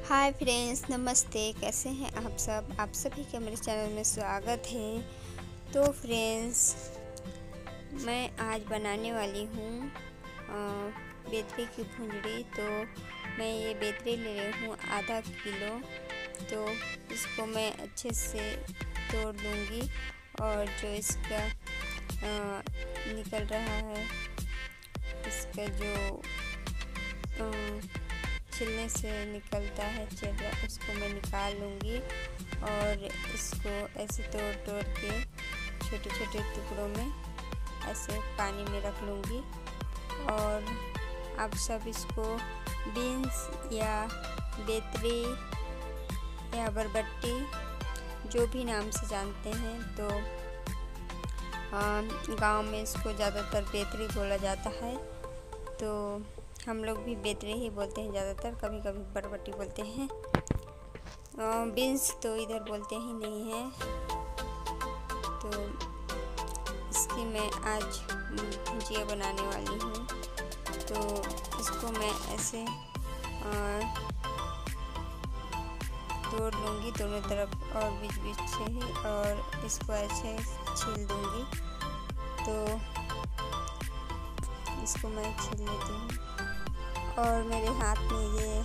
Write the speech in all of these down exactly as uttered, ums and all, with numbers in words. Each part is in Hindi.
हाय फ्रेंड्स, नमस्ते। कैसे हैं आप सब आप सभी का मेरे चैनल में स्वागत है। तो फ्रेंड्स, मैं आज बनाने वाली हूँ बेतरे की भुंजड़ी। तो मैं ये बेतरे ले रही हूँ आधा किलो। तो इसको मैं अच्छे से तोड़ लूँगी और जो इसका आ, निकल रहा है, इसका जो आ, छिलने से निकलता है चेहरा, उसको मैं निकाल लूँगी और इसको ऐसे तोड़ तोड़ के छोटे छोटे टुकड़ों में ऐसे पानी में रख लूँगी। और आप सब इसको बीन्स या बेतरी या बरबट्टी जो भी नाम से जानते हैं, तो गांव में इसको ज़्यादातर बेतरी बोला जाता है। तो हम लोग भी बेतरे ही बोलते हैं ज़्यादातर, कभी कभी बरबट्टी बोलते हैं। बीन्स तो इधर बोलते ही नहीं हैं। तो इसकी मैं आज भुजिया बनाने वाली हूँ। तो इसको मैं ऐसे तोड़ लूँगी दोनों तरफ और बीच बीच से ही, और इसको ऐसे छील दूँगी। तो इसको मैं छील लेती हूँ। और मेरे हाथ में ये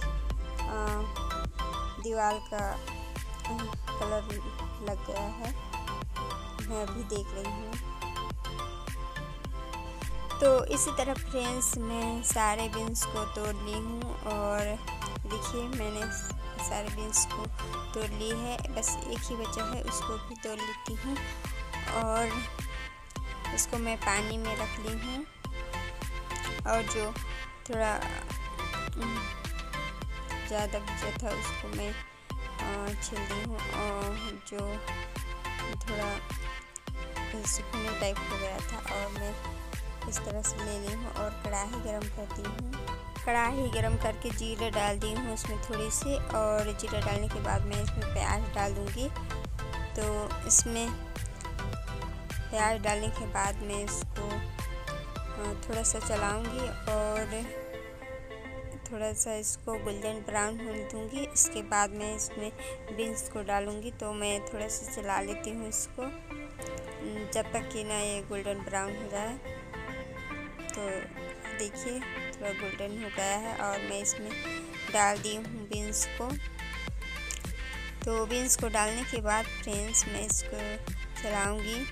दीवार का कलर लग गया है, मैं अभी देख रही हूँ। तो इसी तरह फ्रेंड्स, मैं सारे बीन्स को तोड़ ली हूँ और देखिए मैंने सारे बीन्स को तोड़ ली है। बस एक ही बचा है, उसको भी तोड़ लेती हूँ और इसको मैं पानी में रख ली हूँ। और जो थोड़ा ज़्यादा बचा था उसको मैं छील दी हूँ, और जो थोड़ा सूखने टाइप हो गया था और मैं इस तरह से ले ली हूँ। और कढ़ाई गरम कर दी हूँ। कढ़ाई गरम करके जीरा डाल दी हूँ उसमें थोड़ी सी, और जीरा डालने के बाद मैं इसमें प्याज डाल दूँगी। तो इसमें प्याज डालने के बाद मैं इसको थोड़ा सा चलाऊँगी और थोड़ा सा इसको गोल्डन ब्राउन होने दूँगी। इसके बाद मैं इसमें बीन्स को डालूँगी। तो मैं थोड़ा सा चला लेती हूँ इसको जब तक कि ना ये गोल्डन ब्राउन हो जाए। तो देखिए थोड़ा गोल्डन हो गया है और मैं इसमें डाल दी हूँ बीन्स को। तो बीन्स को डालने के बाद फ्रेंड्स मैं इसको चलाऊँगी।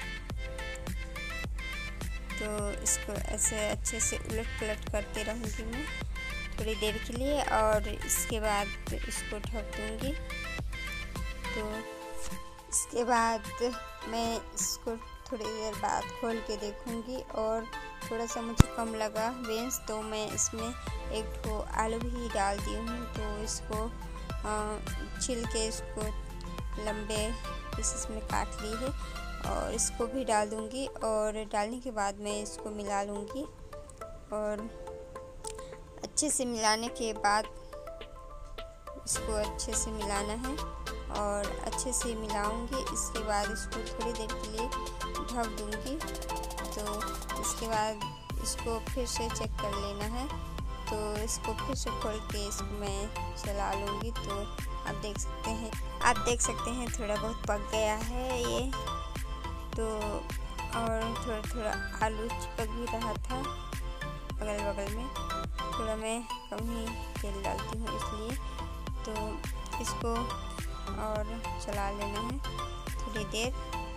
तो इसको ऐसे अच्छे से उलट पलट करते रहूँगी मैं थोड़ी देर के लिए, और इसके बाद इसको ढक दूँगी। तो इसके बाद मैं इसको थोड़ी देर बाद खोल के देखूँगी, और थोड़ा सा मुझे कम लगा बीन्स, तो मैं इसमें एक ठो आलू भी डाल दी हूँ। तो इसको छिल के इसको लंबे पीसेस में काट ली है और इसको भी डाल दूँगी। और डालने के बाद मैं इसको मिला लूँगी, और अच्छे से मिलाने के बाद इसको अच्छे से मिलाना है और अच्छे से मिलाऊंगी। इसके बाद इसको थोड़ी देर के लिए ढक दूँगी। तो इसके बाद इसको फिर से चेक कर लेना है। तो इसको फिर से खोल के इसको मैं चला लूँगी। तो आप देख सकते हैं आप देख सकते हैं थोड़ा बहुत पक गया है ये। तो और थोड़ा थोड़ा आलू चिपक भी रहा था अगल बगल में, थोड़ा मैं कम ही तेल डालती हूँ इसलिए। तो इसको और चला लेना है थोड़ी देर।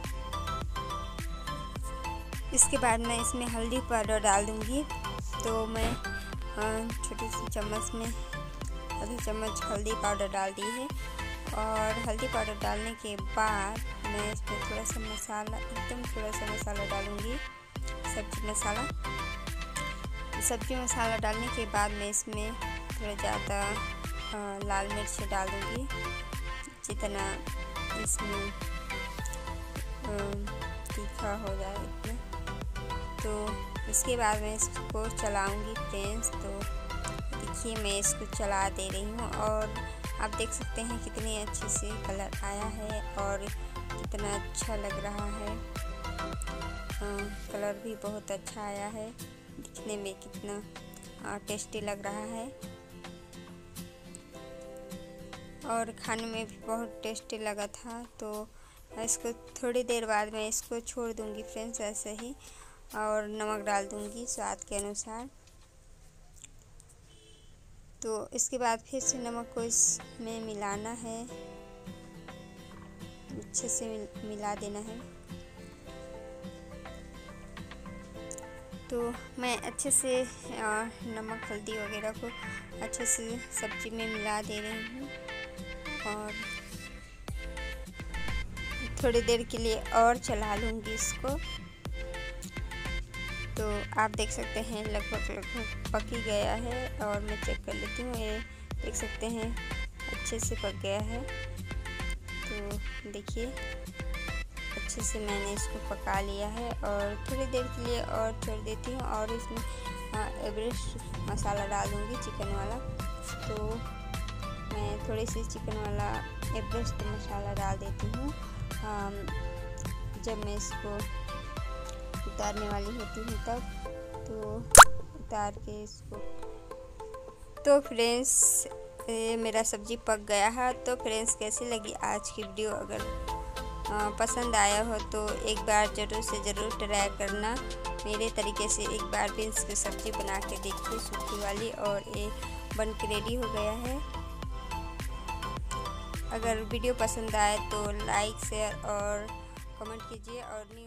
इसके बाद मैं इसमें हल्दी पाउडर डाल दूँगी। तो मैं छोटी सी चम्मच में आधी चम्मच हल्दी पाउडर डाल दी है। और हल्दी पाउडर डालने के बाद मैं इसमें थोड़ा सा मसाला, एकदम थोड़ा सा मसाला डालूँगी, सब्जी मसाला। सब्जी मसाला डालने के बाद मैं इसमें थोड़ा ज़्यादा लाल मिर्च डाल दूँगी, जितना इसमें तीखा हो जाए इतना। तो इसके बाद मैं इसको चलाऊँगी फ्रेंड्स। तो देखिए मैं इसको चला दे रही हूँ और आप देख सकते हैं कितनी अच्छे से कलर आया है और कितना अच्छा लग रहा है। आ, कलर भी बहुत अच्छा आया है, दिखने में कितना टेस्टी लग रहा है। और खाने में भी बहुत टेस्टी लगा था। तो इसको थोड़ी देर बाद मैं इसको छोड़ दूंगी फ्रेंड्स ऐसे ही, और नमक डाल दूंगी स्वाद के अनुसार। तो इसके बाद फिर से नमक को इसमें मिलाना है, अच्छे से मिला देना है। तो मैं अच्छे से नमक हल्दी वगैरह को अच्छे से सब्जी में मिला दे रही हूँ, और थोड़ी देर के लिए और चला लूँगी इसको। तो आप देख सकते हैं लगभग लगभग पक ही गया है, और मैं चेक कर लेती हूँ। ये देख सकते हैं अच्छे से पक गया है। तो देखिए अच्छे से मैंने इसको पका लिया है, और थोड़ी देर के लिए और छोड़ देती हूँ, और इसमें एवरेस्ट मसाला डाल दूँगी चिकन वाला। तो मैं थोड़ी सी चिकन वाला एवरेस्ट मसाला डाल देती हूँ जब मैं इसको उतारने वाली होती हूँ तब। तो उतार के इसको, तो फ्रेंड्स ये मेरा सब्जी पक गया है। तो फ्रेंड्स कैसी लगी आज की वीडियो? अगर आ, पसंद आया हो तो एक बार ज़रूर से ज़रूर ट्राई करना। मेरे तरीके से एक बार बीन्स की सब्ज़ी बना के देखिए सूखी वाली, और ये बन के रेडी हो गया है। अगर वीडियो पसंद आए तो लाइक शेयर और कमेंट कीजिए, और न्यू